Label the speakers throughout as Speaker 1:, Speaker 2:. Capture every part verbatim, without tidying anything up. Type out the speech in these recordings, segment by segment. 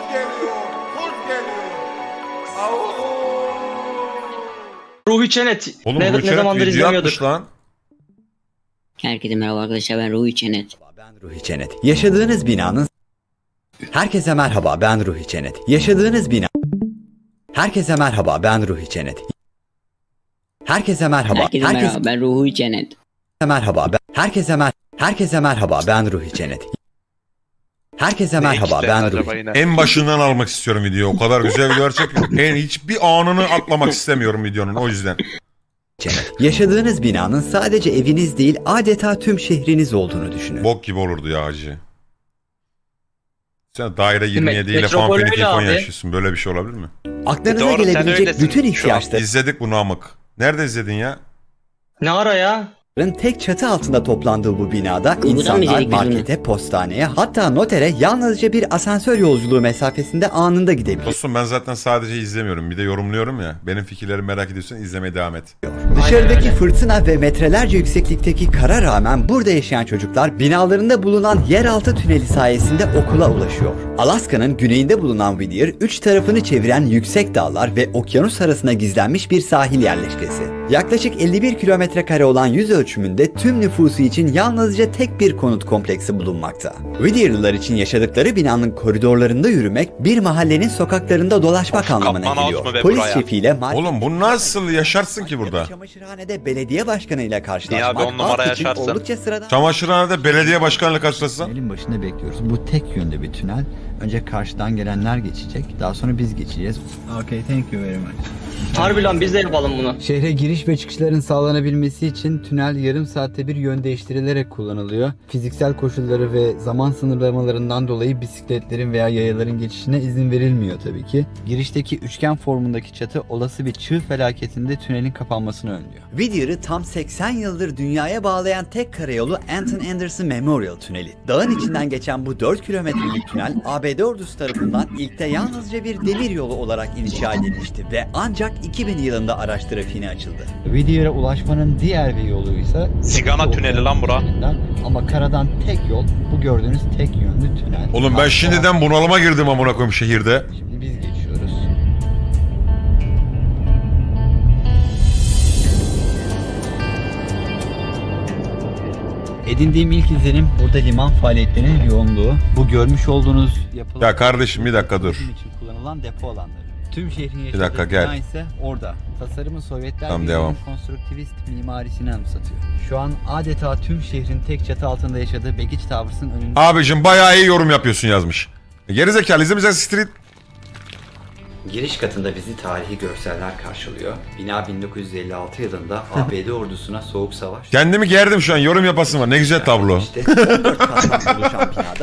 Speaker 1: geliyor, kurt geliyor. Au.
Speaker 2: Ruhi Çenet.
Speaker 3: Oğlum
Speaker 2: ne,
Speaker 3: Ruhi
Speaker 2: ne
Speaker 3: Çenet
Speaker 2: zamandır
Speaker 3: video
Speaker 2: izlemiyorduk.
Speaker 3: atmış lan.
Speaker 4: Herkese merhaba arkadaşlar, ben Ruhi Çenet.
Speaker 5: Ben Ruhi Çenet. Yaşadığınız binanın... Herkese merhaba, ben Ruhi Çenet. Yaşadığınız bina... Herkese merhaba, ben Ruhi Çenet. Herkese merhaba.
Speaker 4: Herkese
Speaker 5: Herkes...
Speaker 4: merhaba, ben Ruhi Çenet.
Speaker 5: merhaba, ben... Herkese mer... Herkese merhaba, ben Ruhi Çenet. Herkese merhaba, ben Ruhi.
Speaker 3: En başından almak istiyorum videoyu. O kadar güzel bir gerçek. En hiçbir anını atlamak istemiyorum videonun, o yüzden.
Speaker 5: Çenet. Yaşadığınız binanın sadece eviniz değil, adeta tüm şehriniz olduğunu düşünün.
Speaker 3: Bok gibi olurdu ya hacı. Sen daire yirmi yedi ile
Speaker 2: Metropol
Speaker 3: Fanfenik
Speaker 2: öyle
Speaker 3: İlkon
Speaker 2: abi.
Speaker 3: yaşıyorsun. Böyle bir şey olabilir mi?
Speaker 5: Aklınıza
Speaker 6: Doğru, sen
Speaker 5: gelebilecek
Speaker 6: öylesin
Speaker 5: bütün
Speaker 6: şu an.
Speaker 5: ihtiyaçların
Speaker 3: İzledik bunu amık. Nerede izledin ya?
Speaker 2: Ne ara ya?
Speaker 5: tek çatı altında toplandığı bu binada
Speaker 4: mı
Speaker 5: insanlar
Speaker 4: izledik biz
Speaker 5: markete, postaneye, hatta notere yalnızca bir asansör yolculuğu mesafesinde anında gidebiliyor.
Speaker 3: Dostum ben zaten sadece izlemiyorum. Bir de yorumluyorum ya. Benim fikirlerimi merak ediyorsan izlemeye devam et.
Speaker 5: Dışarıdaki
Speaker 2: Aynen.
Speaker 5: fırtına ve metrelerce yükseklikteki kara rağmen burada yaşayan çocuklar binalarında bulunan yeraltı tüneli sayesinde okula ulaşıyor. Alaska'nın güneyinde bulunan Whittier, üç tarafını çeviren yüksek dağlar ve okyanus arasına gizlenmiş bir sahil yerleşkesi. Yaklaşık elli bir kilometre kare olan yüz ölçümünde tüm nüfusu için yalnızca tek bir konut kompleksi bulunmakta. Whittier'lılar için yaşadıkları binanın koridorlarında yürümek, bir mahallenin sokaklarında dolaşmak
Speaker 6: Of,
Speaker 5: anlamına
Speaker 6: Kaplan House
Speaker 5: geliyor.
Speaker 6: mu be
Speaker 5: Polis
Speaker 6: buraya?
Speaker 5: şefiyle market...
Speaker 3: Oğlum bu nasıl yaşarsın ki burada?
Speaker 5: Çamaşırhanede belediye başkanıyla karşılaşmak
Speaker 6: Niye abi, on numara
Speaker 5: halk için
Speaker 6: yaşarsın?
Speaker 5: oldukça sıradan.
Speaker 3: Çamaşırhanede belediye başkanıyla karşılaşsan.
Speaker 7: Tünelin başında bekliyoruz. Bu tek yönde bir tünel. Önce karşıdan gelenler geçecek. Daha sonra biz geçeceğiz. Okay, thank you very much.
Speaker 2: Harbi lan biz de yapalım bunu.
Speaker 7: Şehre giriş ve çıkışların sağlanabilmesi için tünel yarım saatte bir yön değiştirilerek kullanılıyor. Fiziksel koşulları ve zaman sınırlamalarından dolayı bisikletlerin veya yayaların geçişine izin verilmiyor tabii ki. Girişteki üçgen formundaki çatı olası bir çığ felaketinde tünelin kapanmasını önlüyor.
Speaker 5: Whittier'ı tam seksen yıldır dünyaya bağlayan tek karayolu Anton Anderson Memorial Tüneli. Dağın içinden geçen bu dört kilometrelik tünel A B D ordusu tarafından ilkte yalnızca bir demir yolu olarak inşa edilmişti ve ancak iki bin yılında araç trafiğine açıldı.
Speaker 7: Whittier'e ulaşmanın diğer bir yoluysa
Speaker 6: Sigana tüneli lan bura.
Speaker 7: Ama karadan tek yol bu gördüğünüz tek yönlü tünel.
Speaker 3: Oğlum ben şimdiden bunalıma girdim amına koyayım şehirde.
Speaker 7: Şimdi biz geçiyoruz. Edindiğim ilk izlenim burada liman faaliyetlerinin yoğunluğu. Bu görmüş olduğunuz yapılar...
Speaker 3: Ya kardeşim bir dakika dur.
Speaker 7: için kullanılan depo alanları. Tüm şehrin yaşadığı
Speaker 3: dakika, gel.
Speaker 7: bina ise orada. Tasarımı Sovyetler
Speaker 3: Tamam,
Speaker 7: Birliği'nin
Speaker 3: devam.
Speaker 7: konstruktivist mimarisini anımsatıyor. Şu an adeta tüm şehrin tek çatı altında yaşadığı Begiç Towers'ın önünde...
Speaker 3: Abicim bayağı iyi yorum yapıyorsun yazmış. E, Gerizekalı izlemeyeceksin street.
Speaker 5: Giriş katında bizi tarihi görseller karşılıyor. Bina bin dokuz yüz elli altı yılında A B D ordusuna soğuk savaş...
Speaker 3: Kendimi gerdim şu an, yorum yapasın var. Ne güzel tablo.
Speaker 5: İşte on dört kattan oluşan binada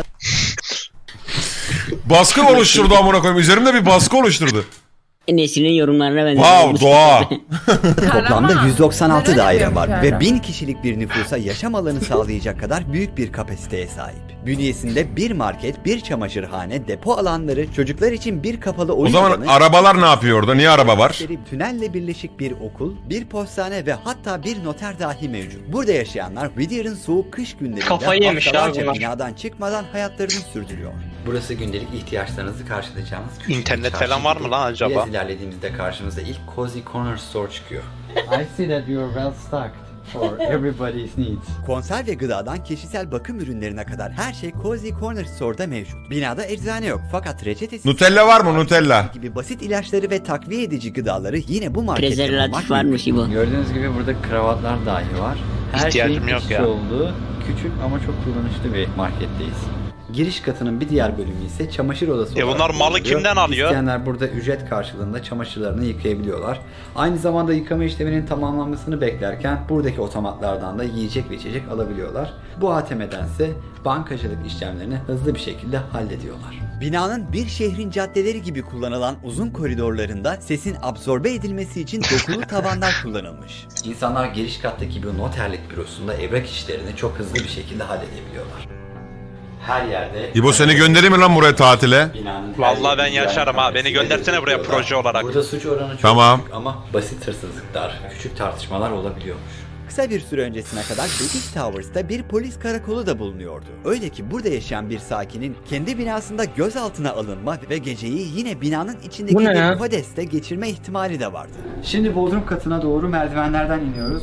Speaker 3: Baskı oluşturdu amına koyayım. Üzerimde bir baskı oluşturdu.
Speaker 4: Neslinin yorumlarına ben
Speaker 3: Wow, doğa.
Speaker 5: toplamda yüz doksan altı
Speaker 8: Neden
Speaker 5: daire
Speaker 8: yapıyor
Speaker 5: var
Speaker 8: bu
Speaker 5: ve
Speaker 8: adam?
Speaker 5: bin kişilik bir nüfusa yaşam alanı sağlayacak kadar büyük bir kapasiteye sahip. Bünyesinde bir market, bir çamaşırhane, depo alanları, çocuklar için bir kapalı
Speaker 3: O
Speaker 5: oyun
Speaker 3: zaman
Speaker 5: alanı,
Speaker 3: arabalar ne yapıyor orada? Niye araba var?
Speaker 5: tünelle birleşik bir okul, bir postane ve hatta bir noter dahi mevcut. Burada yaşayanlar Whittier'ın soğuk kış günlerinde
Speaker 2: Kafayı yemiş
Speaker 5: haftalarca
Speaker 2: ya bunlar.
Speaker 5: binadan çıkmadan hayatlarını sürdürüyor. Burası gündelik ihtiyaçlarınızı karşılayacağınız küçük bir
Speaker 6: İnternet
Speaker 5: çarşı
Speaker 6: falan var
Speaker 5: gibi.
Speaker 6: mı lan acaba?
Speaker 5: Biraz ilerlediğimizde karşımıza ilk Cozy Corner Store çıkıyor.
Speaker 7: I see that you are well stocked for everybody's needs.
Speaker 5: Konserve gıdadan kişisel bakım ürünlerine kadar her şey Cozy Corner Store'da mevcut. Binada eczane yok fakat reçetesi...
Speaker 3: Nutella var mı Nutella?
Speaker 5: ...gibi basit ilaçları ve takviye edici gıdaları yine bu markette bulmak
Speaker 4: Prezervatif varmış
Speaker 5: mümkün.
Speaker 4: bu.
Speaker 7: Gördüğünüz gibi burada kravatlar dahi var. Her
Speaker 6: İhtiyacım
Speaker 7: şeyin
Speaker 6: yok
Speaker 7: iç içe
Speaker 6: ya.
Speaker 7: olduğu küçük ama çok kullanışlı bir marketteyiz. Giriş katının bir diğer bölümü ise çamaşır odası
Speaker 6: E
Speaker 7: olarak
Speaker 6: bunlar malı
Speaker 7: kullanılıyor.
Speaker 6: kimden alıyor?
Speaker 7: İsteyenler burada ücret karşılığında çamaşırlarını yıkayabiliyorlar. Aynı zamanda yıkama işleminin tamamlanmasını beklerken buradaki otomatlardan da yiyecek ve içecek alabiliyorlar. Bu A T M'dense bankacılık işlemlerini hızlı bir şekilde hallediyorlar. Binanın bir şehrin caddeleri gibi kullanılan uzun koridorlarında sesin absorbe edilmesi için dokulu tavanlar kullanılmış. İnsanlar giriş kattaki bir noterlik bürosunda evrak işlerini çok hızlı bir şekilde halledebiliyorlar. Her yerde...
Speaker 3: İbo seni göndereyim mi lan buraya tatile?
Speaker 6: Vallahi ben yaşarım ha. Beni göndersene buraya proje olarak.
Speaker 5: Burada suç oranı çok
Speaker 3: Tamam.
Speaker 5: düşük ama basit hırsızlıklar, küçük tartışmalar olabiliyormuş. Kısa bir süre öncesine kadar Begich Towers'ta bir polis karakolu da bulunuyordu. Öyle ki burada yaşayan bir sakinin kendi binasında gözaltına alınma ve geceyi yine binanın içindeki
Speaker 2: Bu ne
Speaker 5: bir
Speaker 2: ya?
Speaker 5: kodeste geçirme ihtimali de vardı.
Speaker 7: Şimdi bodrum katına doğru merdivenlerden iniyoruz.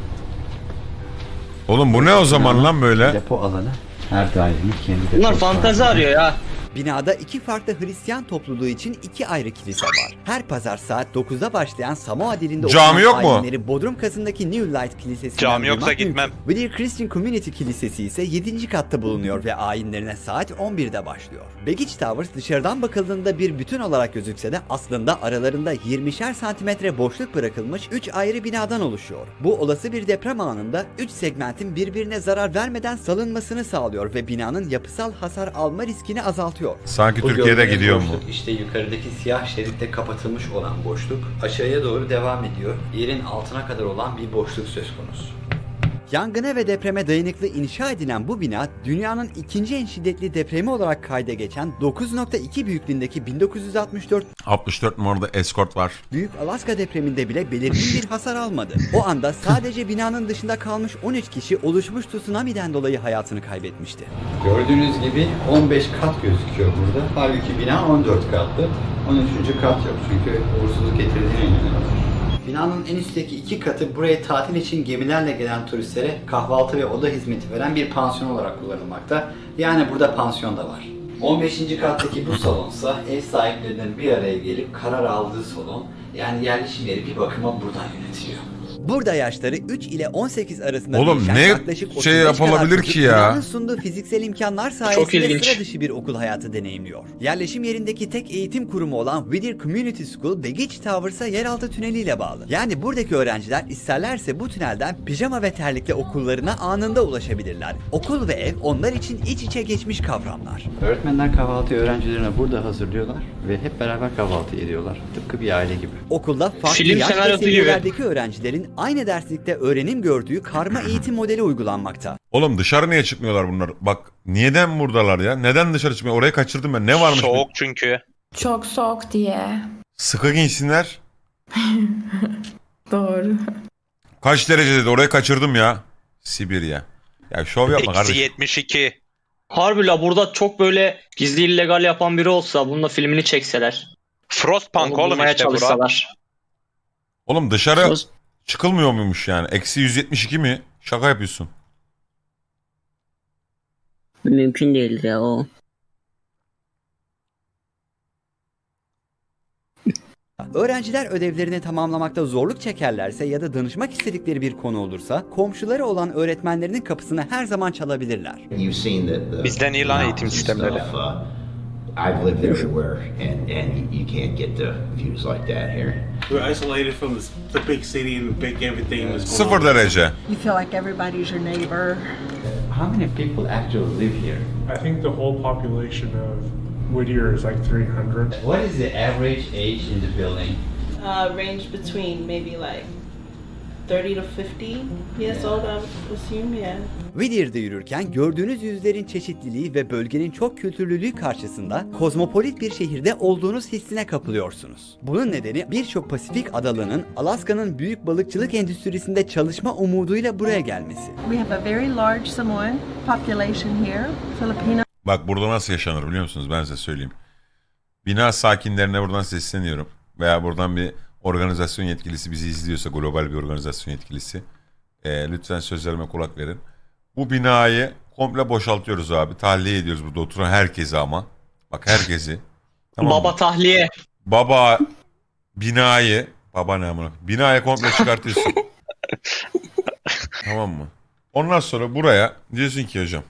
Speaker 3: Oğlum bu ne o zaman lan böyle?
Speaker 7: Depo alanı her dairenin kendi deposu
Speaker 2: Bunlar
Speaker 7: var.
Speaker 2: fantezi arıyor ya.
Speaker 5: Binada iki farklı Hristiyan topluluğu için iki ayrı kilise var. Her pazar saat dokuzda başlayan Samoa dilinde
Speaker 3: Cami yok mu?
Speaker 5: ayinleri Bodrum katındaki New Light Kilisesi'nden
Speaker 6: Cami yoksa
Speaker 5: duymak
Speaker 6: gitmem.
Speaker 5: mümkün. Whittier Christian Community Kilisesi ise yedinci katta bulunuyor ve ayinlerine saat on birde başlıyor. Begich Towers dışarıdan bakıldığında bir bütün olarak gözükse de aslında aralarında yirmişer santimetre boşluk bırakılmış üç ayrı binadan oluşuyor. Bu olası bir deprem anında üç segmentin birbirine zarar vermeden salınmasını sağlıyor ve binanın yapısal hasar alma riskini azaltıyor.
Speaker 3: Sanki
Speaker 7: Bu
Speaker 3: Türkiye'de
Speaker 7: gördüğünüz
Speaker 3: gidiyor mu?
Speaker 7: boşluk işte yukarıdaki siyah şeritte kapatılmış olan boşluk aşağıya doğru devam ediyor. Yerin altına kadar olan bir boşluk söz konusu.
Speaker 5: Yangına ve depreme dayanıklı inşa edilen bu bina dünyanın ikinci en şiddetli depremi olarak kayda geçen dokuz nokta iki büyüklüğündeki bin dokuz yüz altmış dört
Speaker 3: altmış dört numarada Escort var.
Speaker 5: Büyük Alaska depreminde bile belirgin bir hasar almadı. O anda sadece binanın dışında kalmış on üç kişi oluşmuş tsunami'den dolayı hayatını kaybetmişti.
Speaker 7: Gördüğünüz gibi on beş kat gözüküyor burada. Halbuki bina on dört katlı. on üçüncü kat yok çünkü uğursuzluk getirdiğine inanıyorlar. Binanın en üstteki iki katı buraya tatil için gemilerle gelen turistlere kahvaltı ve oda hizmeti veren bir pansiyon olarak kullanılmakta. Yani burada pansiyon da var. on beşinci kattaki bu salonsa ev sahiplerinin bir araya gelip karar aldığı salon. Yani yerleşim yeri bir bakıma buradan yönetiliyor.
Speaker 5: Burada yaşları üç ile on sekiz arasında
Speaker 3: Oğlum
Speaker 5: değişen
Speaker 3: ne
Speaker 5: yaklaşık otuz
Speaker 3: şey
Speaker 5: beş
Speaker 3: yapılabilir
Speaker 5: kadar
Speaker 3: ki
Speaker 5: çocuk
Speaker 3: ya?
Speaker 5: binanın sunduğu fiziksel imkanlar sayesinde
Speaker 2: ilginç.
Speaker 5: sıra dışı bir okul hayatı deneyimliyor. Yerleşim yerindeki tek eğitim kurumu olan Whittier Community School, Begich Towers'a yeraltı tüneliyle bağlı. Yani buradaki öğrenciler isterlerse bu tünelden pijama ve terlikle okullarına anında ulaşabilirler. Okul ve ev onlar için iç içe geçmiş kavramlar.
Speaker 7: Öğretmenler kahvaltıyı öğrencilerine burada hazırlıyorlar ve hep beraber kahvaltı ediyorlar. Tıpkı bir aile gibi.
Speaker 5: Okulda farklı
Speaker 2: Film
Speaker 5: yaş ve
Speaker 2: senaryosu gibi.
Speaker 5: seviyelerdeki öğrencilerin aynı derslikte öğrenim gördüğü karma eğitim modeli uygulanmakta.
Speaker 3: Oğlum dışarı niye çıkmıyorlar bunlar? Bak neden buradalar ya? Neden dışarı çıkmıyor? Orayı kaçırdım ben. Ne varmış?
Speaker 6: Soğuk çünkü.
Speaker 8: Çok soğuk diye.
Speaker 3: Sıkı giysinler.
Speaker 8: Doğru.
Speaker 3: Kaç derece dedi? Orayı kaçırdım ya. Sibirya. Ya şov yapma
Speaker 6: Eksi
Speaker 3: kardeşim.
Speaker 6: yetmiş iki.
Speaker 2: Harbi la burada çok böyle gizli illegal yapan biri olsa bununla filmini çekseler.
Speaker 6: Frostpunk
Speaker 2: Onu
Speaker 6: oğlum
Speaker 2: bulmaya
Speaker 6: işte bura.
Speaker 2: çalışsalar.
Speaker 3: Oğlum dışarı
Speaker 4: Frost-
Speaker 3: çıkılmıyor muymuş yani? Eksi yüz yetmiş iki mi? Şaka yapıyorsun.
Speaker 4: Mümkün değildir ya o.
Speaker 5: Öğrenciler ödevlerini tamamlamakta zorluk çekerlerse ya da danışmak istedikleri bir konu olursa komşuları olan öğretmenlerinin kapısını her zaman çalabilirler.
Speaker 9: You've seen the, the
Speaker 6: Bizden iyi lan eğitim
Speaker 9: mountains and
Speaker 6: sistemleri.
Speaker 9: stuff, uh, I've lived everywhere, and and you can't get the views like that here.
Speaker 10: We're isolated from the, the big city and the big everything that's going
Speaker 3: Sıfır
Speaker 10: on.
Speaker 3: derece.
Speaker 11: You feel like everybody's your neighbor.
Speaker 7: How many people actually live here?
Speaker 10: I think the whole population of Whittier is like three hundred.
Speaker 7: What is the average age in the building?
Speaker 11: Uh, range between maybe like thirty to fifty years old, I would assume, yeah.
Speaker 5: Whittier'de yürürken gördüğünüz yüzlerin çeşitliliği ve bölgenin çok kültürlülüğü karşısında kozmopolit bir şehirde olduğunuz hissine kapılıyorsunuz. Bunun nedeni birçok Pasifik adalının Alaska'nın büyük balıkçılık endüstrisinde çalışma umuduyla buraya gelmesi.
Speaker 11: We have a very large Samoan population here, Filipino.
Speaker 3: Bak burada nasıl yaşanır biliyor musunuz? Ben size söyleyeyim. Bina sakinlerine buradan sesleniyorum. Veya buradan bir organizasyon yetkilisi bizi izliyorsa, global bir organizasyon yetkilisi. E, lütfen sözlerime kulak verin. Bu binayı komple boşaltıyoruz abi. Tahliye ediyoruz burada oturan herkesi ama. Bak herkesi. Tamam
Speaker 2: Baba
Speaker 3: mı?
Speaker 2: tahliye.
Speaker 3: Baba binayı. Baba ne amına? Binayı komple çıkartıyorsun. Tamam mı? Ondan sonra buraya diyorsun ki hocam.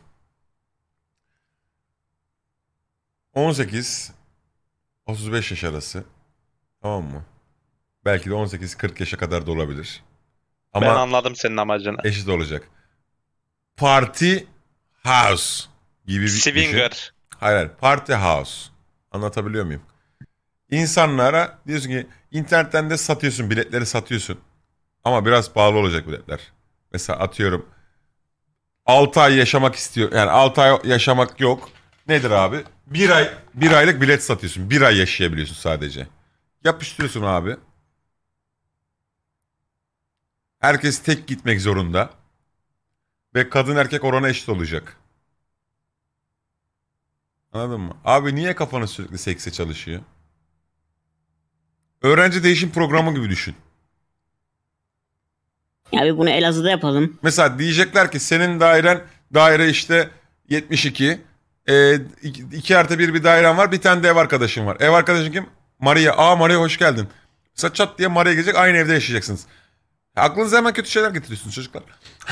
Speaker 3: on sekiz otuz beş yaş arası. Tamam mı? Belki de on sekiz kırk yaşa kadar da olabilir. Ama
Speaker 6: Ben anladım senin amacını.
Speaker 3: eşit olacak. Party house gibi bir düşün.
Speaker 6: Swinger.
Speaker 3: Hayır hayır. Party house. Anlatabiliyor muyum? İnsanlara diyorsun ki internetten de satıyorsun. Biletleri satıyorsun. Ama biraz pahalı olacak biletler. Mesela atıyorum altı ay yaşamak istiyor. Yani altı ay yaşamak yok. Nedir abi? Bir ay bir aylık bilet satıyorsun. Bir ay yaşayabiliyorsun sadece. Yapıştırıyorsun abi. Herkes tek gitmek zorunda. Ve kadın erkek oranı eşit olacak. Anladın mı? Abi niye kafanı sürekli sekse çalışıyor? Öğrenci değişim programı gibi düşün.
Speaker 4: Abi bunu Elazığ'da yapalım.
Speaker 3: Mesela diyecekler ki senin dairen daire işte yetmiş iki. E, iki artı bir bir dairen var. Bir tane de ev arkadaşın var. Ev arkadaşın kim? Maria. Aa Maria hoş geldin. Mesela çat diye Maria gelecek. Aynı evde yaşayacaksınız. Aklınıza hemen kötü şeyler getiriyorsunuz çocuklar.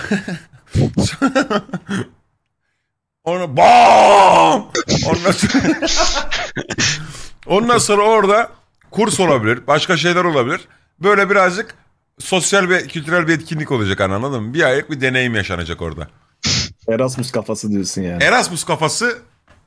Speaker 3: Onu bam! Ondan sonra, ondan sonra orada kurs olabilir. Başka şeyler olabilir. Böyle birazcık sosyal ve kültürel bir etkinlik olacak anladın mı? Bir aylık bir deneyim yaşanacak orada.
Speaker 12: Erasmus kafası diyorsun yani.
Speaker 3: Erasmus kafası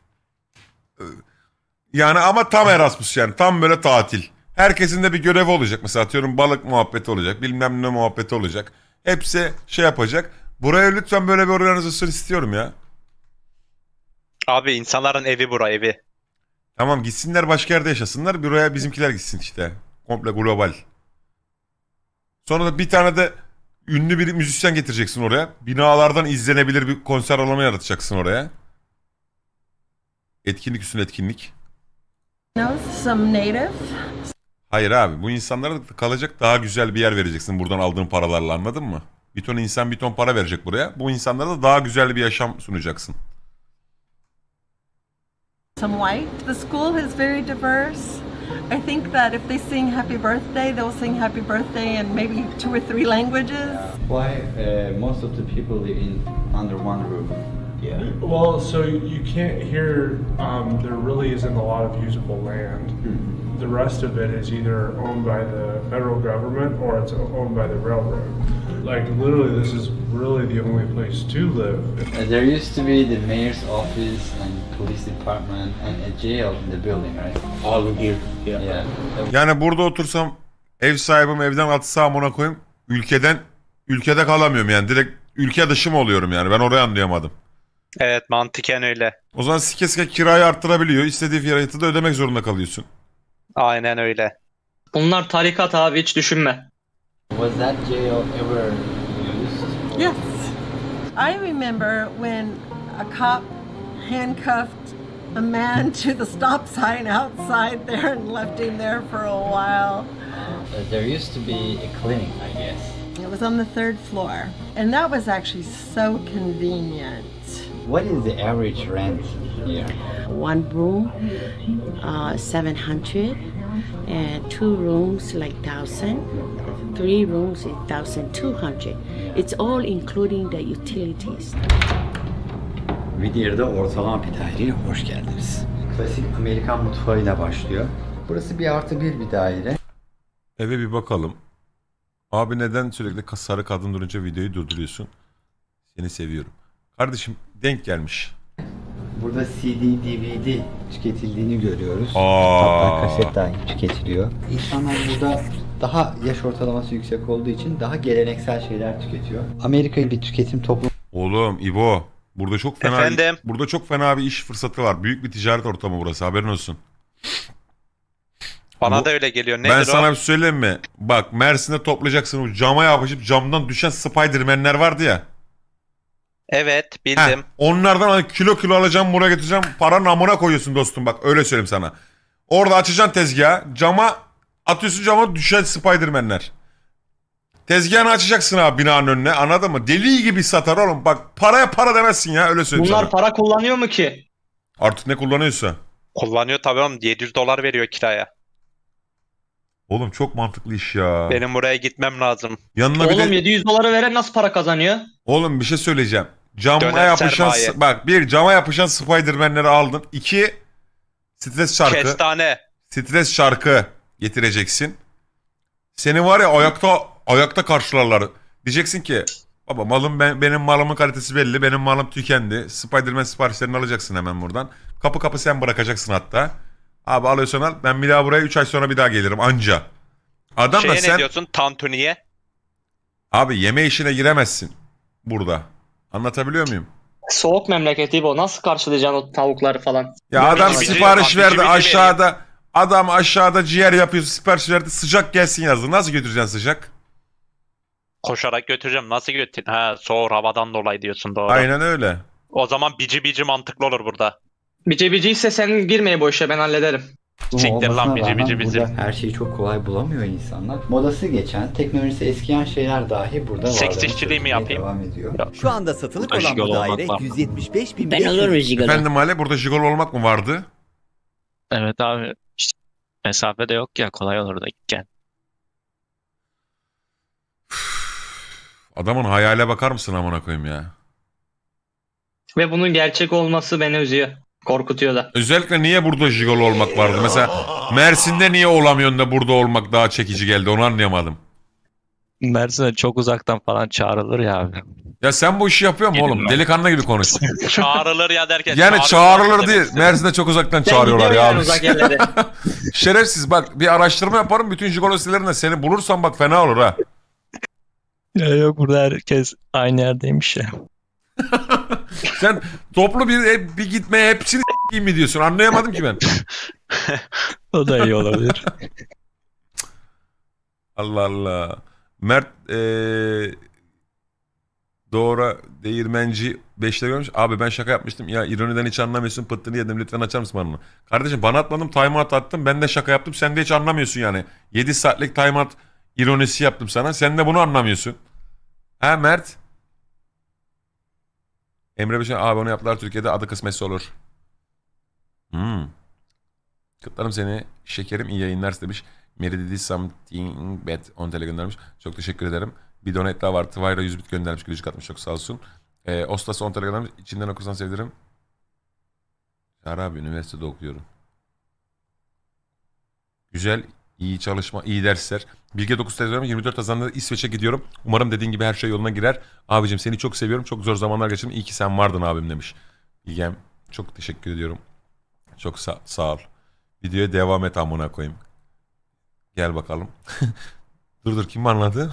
Speaker 3: yani ama tam Erasmus yani. Tam böyle tatil. Herkesin de bir görevi olacak. Mesela atıyorum balık muhabbeti olacak. Bilmem ne muhabbeti olacak. Hepsi şey yapacak. Buraya lütfen böyle bir organizasyon istiyorum ya.
Speaker 6: Abi insanların evi bura evi.
Speaker 3: Tamam gitsinler başka yerde yaşasınlar. Buraya bizimkiler gitsin işte. Komple global. Sonra da bir tane de ünlü bir müzisyen getireceksin oraya. Binalardan izlenebilir bir konser alanı yaratacaksın oraya. Etkinlik üstüne etkinlik.
Speaker 13: Some native.
Speaker 3: Hayır abi bu insanlara kalacak daha güzel bir yer vereceksin buradan aldığın paralarla anladın mı? Bir ton insan bir ton para verecek buraya. Bu insanlara da daha güzel bir yaşam sunacaksın.
Speaker 13: Some white. The school is very diverse. I think that if they sing happy birthday, they'll sing happy birthday in maybe two or three languages.
Speaker 7: Why uh, most of the people live in under one roof?
Speaker 10: Yeah. Well, so you can't hear, um, there really isn't a lot of usable land. Mm-hmm. The rest of it is either owned by the federal government or it's owned by the railroad. Like literally this is really the only place to live.
Speaker 7: Uh, there used to be the mayor's office and police department and a jail in the building, right?
Speaker 12: All in here. Yeah.
Speaker 7: Yeah.
Speaker 3: Yani burada otursam ev sahibim evden atsa amına koyayım ülkeden ülkede kalamıyorum yani direkt ülke dışı mı oluyorum yani ben orayı anlayamadım.
Speaker 6: Evet mantıken öyle.
Speaker 3: O zaman sike sike kirayı arttırabiliyor. İstediği fiyatı da ödemek zorunda kalıyorsun.
Speaker 6: Aynen öyle.
Speaker 2: Bunlar tarikat abi hiç düşünme.
Speaker 7: Was that jail ever used?
Speaker 13: Yes. I remember when a cop handcuffed a man to the stop sign outside there and left him there for a while.
Speaker 7: Uh, there used to be a clinic, I guess.
Speaker 13: It was on the third floor, and that was actually so convenient.
Speaker 7: What is the average rent here?
Speaker 14: One room, uh, seven hundred, and two rooms like thousand. Three rooms is thousand two hundred. It's all including the utilities.
Speaker 7: Whittier'de ortalama bir daireye hoş geldiniz. Klasik Amerikan mutfağıyla başlıyor. Burası bir artı bir bir daire.
Speaker 3: Eve bir bakalım. Abi neden sürekli sarı kadın durunca videoyu durduruyorsun? Seni seviyorum. Kardeşim denk gelmiş.
Speaker 7: Burada C D, D V D tüketildiğini görüyoruz.
Speaker 3: Aa.
Speaker 7: Hatta kaset dahi tüketiliyor. İnsanlar burada daha yaş ortalaması yüksek olduğu için daha geleneksel şeyler tüketiyor. Amerika bir tüketim toplumu.
Speaker 3: Oğlum İbo, burada çok fena
Speaker 6: Efendim?
Speaker 3: burada çok fena bir iş fırsatı var. Büyük bir ticaret ortamı burası. Haberin olsun.
Speaker 6: Bana
Speaker 3: Bu,
Speaker 6: da öyle geliyor. Nedir
Speaker 3: ben
Speaker 6: o?
Speaker 3: sana bir söyleyeyim mi? Bak Mersin'de toplayacaksın o cama yapışıp camdan düşen Spiderman'ler vardı ya.
Speaker 6: Evet bildim.
Speaker 3: Heh, onlardan hani kilo kilo alacağım buraya getireceğim. Paranın amına koyuyorsun dostum bak öyle söyleyeyim sana. Orada açacaksın tezgahı. Cama atıyorsun cama düşen Spiderman'ler. Tezgahını açacaksın abi binanın önüne anladın mı? Deli gibi satar oğlum. Bak paraya para demezsin ya öyle söyleyeyim
Speaker 2: Bunlar
Speaker 3: sana.
Speaker 2: para kullanıyor mu ki?
Speaker 3: Artık ne kullanıyorsa.
Speaker 6: Kullanıyor tabii oğlum. yedi yüz dolar veriyor kiraya.
Speaker 3: Oğlum çok mantıklı iş ya.
Speaker 6: Benim buraya gitmem lazım.
Speaker 3: Yanına
Speaker 2: Oğlum
Speaker 3: bir de...
Speaker 2: yedi yüz dolara veren nasıl para kazanıyor?
Speaker 3: Oğlum bir şey söyleyeceğim. Cama
Speaker 6: Döner
Speaker 3: yapışan
Speaker 6: sermaye.
Speaker 3: bak bir cama yapışan Spiderman'leri aldın. İki stres şarkı.
Speaker 6: Kestane.
Speaker 3: Stres şarkı getireceksin. Seni var ya ayakta ayakta karşılarlar. Diyeceksin ki baba malım ben, benim malımın kalitesi belli. Benim malım tükendi. Spiderman siparişlerini alacaksın hemen buradan. Kapı kapı sen bırakacaksın hatta. Abi alıyorsan al. Ben bir daha buraya üç ay sonra bir daha gelirim anca. Adam
Speaker 6: Şeye
Speaker 3: da
Speaker 6: ne
Speaker 3: sen...
Speaker 6: diyorsun? Tantuniye.
Speaker 3: Abi yeme işine giremezsin burada. Anlatabiliyor muyum?
Speaker 2: Soğuk memleketi bu. Nasıl karşılayacaksın o tavukları falan?
Speaker 3: Ya adam
Speaker 6: Bici-
Speaker 3: sipariş
Speaker 6: bici-
Speaker 3: verdi
Speaker 6: bici-
Speaker 3: aşağıda. Adam aşağıda ciğer yapıyor sipariş verdi sıcak gelsin yazdı. Nasıl götüreceksin sıcak?
Speaker 6: Koşarak götüreceğim. Nasıl götür? Ha, soğur havadan dolayı diyorsun, doğru.
Speaker 3: Aynen öyle.
Speaker 6: O zaman bici bici mantıklı olur burada.
Speaker 2: Bici bici ise sen girmeye bu işe, ben hallederim.
Speaker 7: Ama
Speaker 6: Siktir lan
Speaker 7: olmasına
Speaker 6: bici
Speaker 7: rağmen
Speaker 6: bici bizi.
Speaker 7: burada her şeyi çok kolay bulamıyor insanlar. Modası geçen, teknolojisi eskiyen şeyler dahi burada var.
Speaker 6: Seks işçiliği mi yapayım?
Speaker 7: Devam ediyor.
Speaker 5: Şu anda satılık
Speaker 6: Burada
Speaker 5: olan bu
Speaker 6: jigolo olmak
Speaker 5: daire
Speaker 6: var.
Speaker 5: yüz yetmiş beş bin
Speaker 4: Ben olurum jigolo.
Speaker 3: Efendim Ale, burada jigolo olmak mı vardı?
Speaker 15: Evet abi. İşte mesafede yok ya, kolay olur da gel.
Speaker 3: Adamın hayale bakar mısın amına koyayım ya?
Speaker 2: Ve bunun gerçek olması beni üzüyor. Korkutuyor da.
Speaker 3: Özellikle niye burada jigolo olmak vardı? Mesela Mersin'de niye olamıyorsun da burada olmak daha çekici geldi, onu anlayamadım.
Speaker 15: Mersin'e çok uzaktan falan çağrılır ya abi.
Speaker 3: Ya sen bu işi yapıyor musun oğlum? Delikanlı gibi konuş.
Speaker 6: Çağrılır ya derken.
Speaker 3: Yani çağrılır değil. Mersin'de çok uzaktan çağırıyorlar ya.
Speaker 2: Yani uzak yerlere.
Speaker 3: Şerefsiz bak, bir araştırma yaparım. Bütün jigolo sitelerinde seni bulursam bak fena olur ha.
Speaker 15: Ya yok, burada herkes aynı yerdeymiş ya.
Speaker 3: Sen toplu bir, hep, bir gitmeye hepsini s**eyim mi diyorsun? Anlayamadım ki ben.
Speaker 15: O da iyi olabilir.
Speaker 3: Allah Allah. Mert ee, Doğru Değirmenci beşte görmüş. Abi ben şaka yapmıştım. Ya ironiden hiç anlamıyorsun. Pıttını yedim. Lütfen açar mısın bana? Kardeşim bana atmadım. Timeout attım. Ben de şaka yaptım. Sen de hiç anlamıyorsun yani. yedi saatlik timeout ironisi yaptım sana. Sen de bunu anlamıyorsun. Ha Mert? Emre Beşen abi onu yaptılar Türkiye'de, adı kısmetse olur. Hmm. Kutlarım seni. Şekerim iyi yayınlar demiş. Mary dedi something bad on tele göndermiş. Çok teşekkür ederim. Bir donate daha var. Twyra yüz bit göndermiş. Gülücük atmış. Çok sağ olsun. Ee, Ostas on tele göndermiş. İçinden okursan sevinirim. Çağrı abi üniversitede okuyorum. Güzel. İyi çalışma. iyi dersler. Bilge dokuz televizyonum yirmi dört Haziran'da İsveç'e gidiyorum. Umarım dediğin gibi her şey yoluna girer. Abicim seni çok seviyorum. Çok zor zamanlar geçirdim. İyi ki sen vardın abim demiş. Bilgem çok teşekkür ediyorum. Çok sağ, sağ ol. Videoya devam et amına koyayım. Gel bakalım. dur dur kim anladı?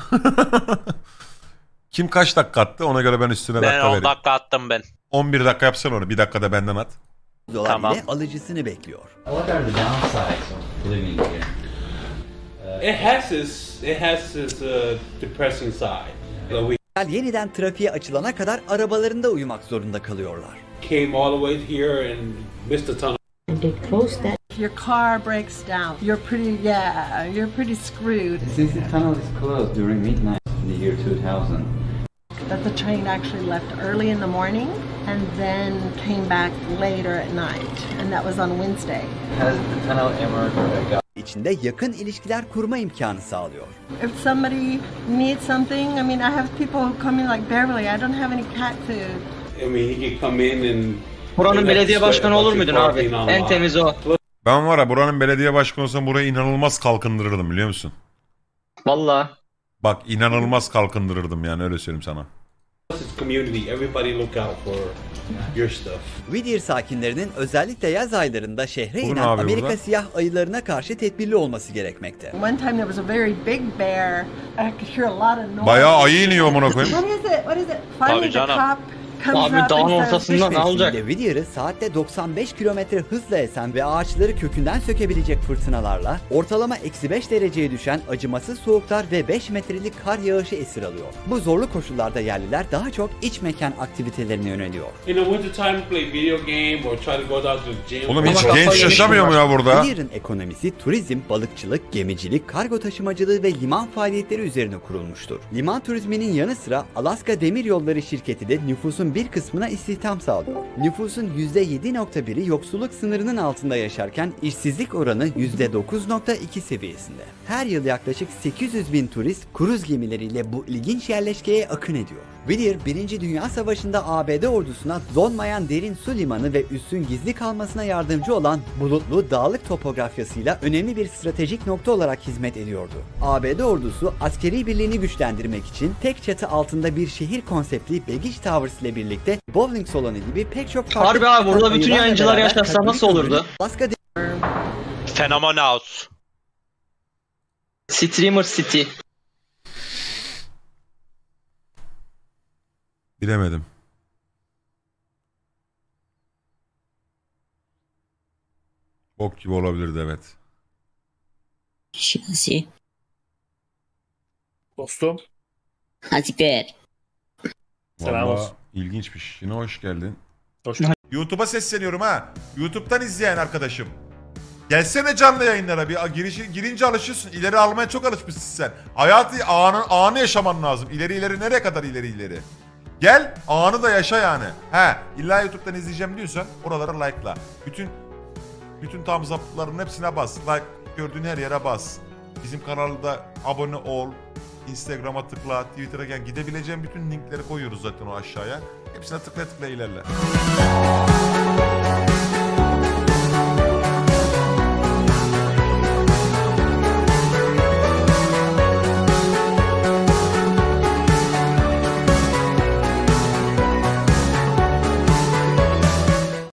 Speaker 3: Kim kaç dakika attı? Ona göre ben üstüne
Speaker 6: Ben
Speaker 3: dakika
Speaker 6: on
Speaker 3: vereyim.
Speaker 6: dakika attım ben.
Speaker 3: on bir dakika yapsana onu. Bir dakikada benden at.
Speaker 5: dolar
Speaker 6: Tamam.
Speaker 5: ile alıcısını bekliyor.
Speaker 7: What are the downsides of living here?
Speaker 16: It has its it has its uh, depressing side. Like we
Speaker 5: Yeniden trafiğe açılana kadar arabalarında uyumak zorunda kalıyorlar.
Speaker 16: came all the way here and missed the tunnel.
Speaker 14: They closed that.
Speaker 13: If your car breaks down, you're pretty, yeah, you're pretty screwed.
Speaker 7: Since the tunnel is closed during midnight in the year two thousand.
Speaker 13: That the train actually left early in the morning and then came back later at night, and that was on Wednesday.
Speaker 7: Has the tunnel ever got
Speaker 5: İçinde yakın ilişkiler kurma imkanı sağlıyor.
Speaker 13: If somebody needs something, I mean, I have people who come in like Beverly. I don't have any cat food.
Speaker 16: I mean, he could come in and.
Speaker 2: Buranın belediye başkanı olur muydun abi? En temiz o.
Speaker 3: Ben var ya buranın belediye başkanı olsam burayı inanılmaz kalkındırırdım biliyor musun?
Speaker 2: Vallahi.
Speaker 3: Bak inanılmaz kalkındırırdım yani öyle söyleyeyim sana.
Speaker 16: It's community. Everybody look out for your stuff.
Speaker 5: Whittier sakinlerinin özellikle yaz aylarında şehre
Speaker 3: Bugün
Speaker 5: inen
Speaker 3: abi
Speaker 5: Amerika
Speaker 3: burada.
Speaker 5: siyah ayılarına karşı tedbirli olması gerekmekte.
Speaker 13: One time there was a very big bear. I could hear a lot of noise.
Speaker 3: Bayağı ayı iniyor amına koyayım.
Speaker 13: What is it? What is it? Finally the
Speaker 6: canım.
Speaker 13: cop comes
Speaker 2: Abi
Speaker 13: up
Speaker 2: dağın
Speaker 13: and says,
Speaker 2: ortasında ne olacak?
Speaker 5: Mevsiminde Whittier'ı saatte doksan beş kilometre hızla esen ve ağaçları kökünden sökebilecek fırtınalarla ortalama eksi beş dereceye düşen acımasız soğuklar ve beş metrelik kar yağışı esir alıyor. Bu zorlu koşullarda yerliler daha çok iç mekan aktivitelerine yöneliyor.
Speaker 16: In the wintertime, play video game or try to go down to the gym.
Speaker 3: Oğlum hiç
Speaker 2: Ama
Speaker 3: genç
Speaker 2: kafayı
Speaker 3: yaşamıyor mu ya burada?
Speaker 5: Whittier'ın ekonomisi turizm, balıkçılık, gemicilik, kargo taşımacılığı ve liman faaliyetleri üzerine kurulmuştur. Liman turizminin yanı sıra Alaska Demiryolları şirketi de nüfusun bir kısmına istihdam sağlıyor. Nüfusun yüzde yedi nokta biri yoksulluk sınırının altında yaşarken işsizlik oranı yüzde dokuz nokta iki seviyesinde. Her yıl yaklaşık sekiz yüz bin turist kruz gemileriyle bu ilginç yerleşkeye akın ediyor. Whittier, Birinci Dünya Savaşı'nda A B D ordusuna donmayan derin su limanı ve üssün gizli kalmasına yardımcı olan bulutlu dağlık topografyasıyla önemli bir stratejik nokta olarak hizmet ediyordu. A B D ordusu askeri birliğini güçlendirmek için tek çatı altında bir şehir konseptli Baggage Towers ile birlikte bowling salonu gibi pek çok farklı...
Speaker 2: Harbi abi burada bütün
Speaker 5: ayılarla
Speaker 2: yayıncılar
Speaker 5: beraber
Speaker 2: yaşasa
Speaker 5: Katolik
Speaker 2: nasıl olurdu?
Speaker 5: Alaska
Speaker 6: Fenomen House.
Speaker 2: Streamer City.
Speaker 3: Bilemedim. Bok gibi olabilirdi evet.
Speaker 4: Şinasi.
Speaker 12: Dostum.
Speaker 4: Hasiktir.
Speaker 12: Selam
Speaker 3: Vallahi
Speaker 12: olsun.
Speaker 3: ilginçmiş. Yine hoş geldin.
Speaker 12: Hoş
Speaker 3: YouTube'a sesleniyorum ha. YouTube'dan izleyen arkadaşım. Gelsene canlı yayınlara bir girişi, girince alışıyorsun. İleri almaya çok alışmışsın sen. Hayatı anı, anı yaşaman lazım. İleri ileri nereye kadar ileri ileri. Gel anı da yaşa yani. He illa YouTube'dan izleyeceğim diyorsan oralara like'la. Bütün bütün thumbs up'ların hepsine bas. Like gördüğün her yere bas. Bizim kanalda abone ol. Instagram'a tıkla, Twitter'a gel. Gidebileceğin bütün linkleri koyuyoruz zaten o aşağıya. Hepsine tıkla tıkla ilerle.